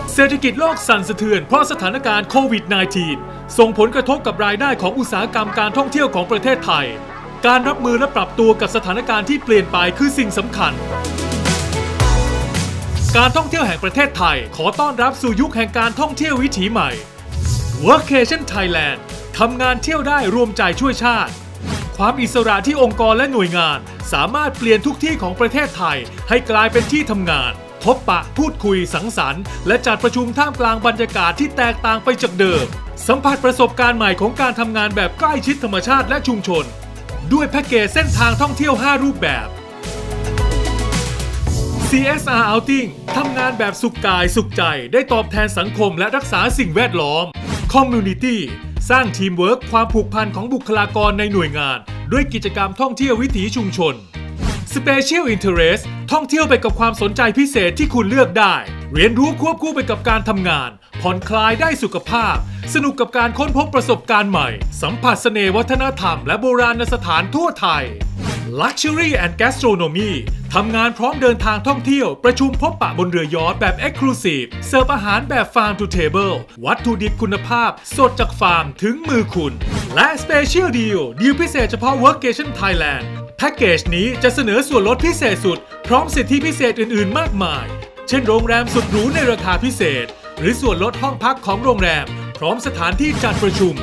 เศรษฐกิจโลกสั่นสะเทือนเพราะสถานการณ์โควิด -19 ส่งผลกระทบกับรายได้ของอุตสาหกรรมการท่องเที่ยวของประเทศไทยการรับมือและปรับตัวกับสถานการณ์ที่เปลี่ยนไปคือสิ่งสำคัญการท่องเที่ยวแห่งประเทศไทยขอต้อนรับสู่ยุคแห่งการท่องเที่ยววิถีใหม่ Workation Thailand ทำงานเที่ยวได้รวมใจช่วยชาติความอิสระที่องค์กรและหน่วยงานสามารถเปลี่ยนทุกที่ของประเทศไทยให้กลายเป็นที่ทำงานพบปะพูดคุยสังสรรค์และจัดประชุมท่ามกลางบรรยากาศที่แตกต่างไปจากเดิมสัมผัสประสบการณ์ใหม่ของการทำงานแบบใกล้ชิดธรรมชาติและชุมชนด้วยแพ็กเกจเส้นทางท่องเที่ยว5รูปแบบ CSR Outing ทำงานแบบสุขกายสุขใจได้ตอบแทนสังคมและรักษาสิ่งแวดล้อม Community สร้างทีมเวิร์คความผูกพันของบุคลากรในหน่วยงานด้วยกิจกรรมท่องเที่ยววิถีชุมชน Special Interest ท่องเที่ยวไปกับความสนใจพิเศษที่คุณเลือกได้เรียนรู้ควบคู่ไปกับการทำงานผ่อนคลายได้สุขภาพสนุกกับการค้นพบประสบการณ์ใหม่สัมผัสเสน่ห์วัฒนธรรมและโบราณสถานทั่วไทย Luxury and Gastronomy ทำงานพร้อมเดินทางท่องเที่ยวประชุมพบปะบนเรือยอชต์แบบ Exclusive เสิร์ฟอาหารแบบ Farm to Table วัตถุดิบคุณภาพสดจากฟาร์มถึงมือคุณและ Special Deal ดีลพิเศษเฉพาะ Workation Thailand แพ็กเกจนี้จะเสนอส่วนลดพิเศษสุดพร้อมสิทธิพิเศษอื่นๆมากมายเช่นโรงแรมสุดหรูในราคาพิเศษหรือส่วนลดห้องพักของโรงแรมพร้อมสถานที่จัดประชุม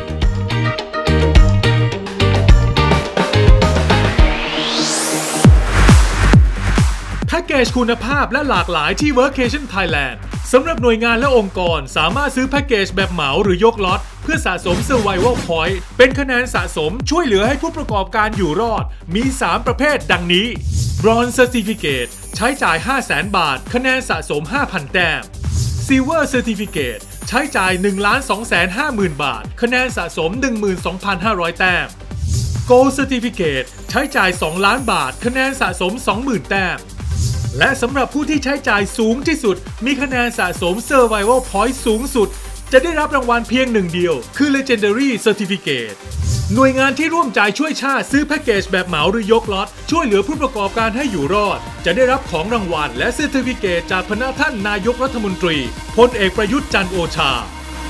แพ็กเกจคุณภาพและหลากหลายที่ Workation Thailand สำหรับหน่วยงานและองค์กรสามารถซื้อแพ็กเกจแบบเหมาหรือยกล็อตเพื่อสะสม Survival Point เป็นคะแนนสะสมช่วยเหลือให้ผู้ประกอบการอยู่รอดมี 3 ประเภทดังนี้ Bronze Certificate ใช้จ่าย 500,000 บาทคะแนนสะสม 5,000 แต้ม Silver Certificate ใช้จ่าย 1,250,000 บาทคะแนนสะสม 12,500 แต้ม Gold Certificate ใช้จ่าย 2 ล้านบาทคะแนนสะสม 20,000 แต้มและสำหรับผู้ที่ใช้จ่ายสูงที่สุดมีคะแนนสะสม Survival Point สูงสุดจะได้รับรางวัลเพียงหนึ่งเดียวคือ Legendary Certificate หน่วยงานที่ร่วมจ่ายช่วยชาติซื้อแพ็กเกจแบบเหมาหรือยกล็อตช่วยเหลือผู้ประกอบการให้อยู่รอดจะได้รับของรางวัลและ Certificate จากพระท่านนายกรัฐมนตรีพลเอกประยุทธ์จันทร์โอชา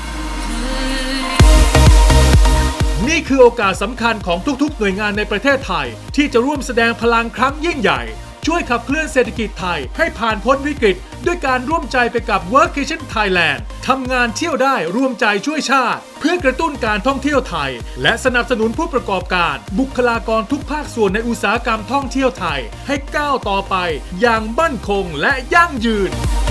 นี่คือโอกาสสำคัญของทุกๆหน่วยงานในประเทศไทยที่จะร่วมแสดงพลังครั้งยิ่งใหญ่ช่วยขับเคลื่อนเศรษฐกิจไทยให้ผ่านพ้นวิกฤตด้วยการร่วมใจไปกับ Workation Thailand ทำงานเที่ยวได้ร่วมใจช่วยชาติเพื่อกระตุ้นการท่องเที่ยวไทยและสนับสนุนผู้ประกอบการบุคลากรทุกภาคส่วนในอุตสาหกรรมท่องเที่ยวไทยให้ก้าวต่อไปอย่างมั่นคงและยั่งยืน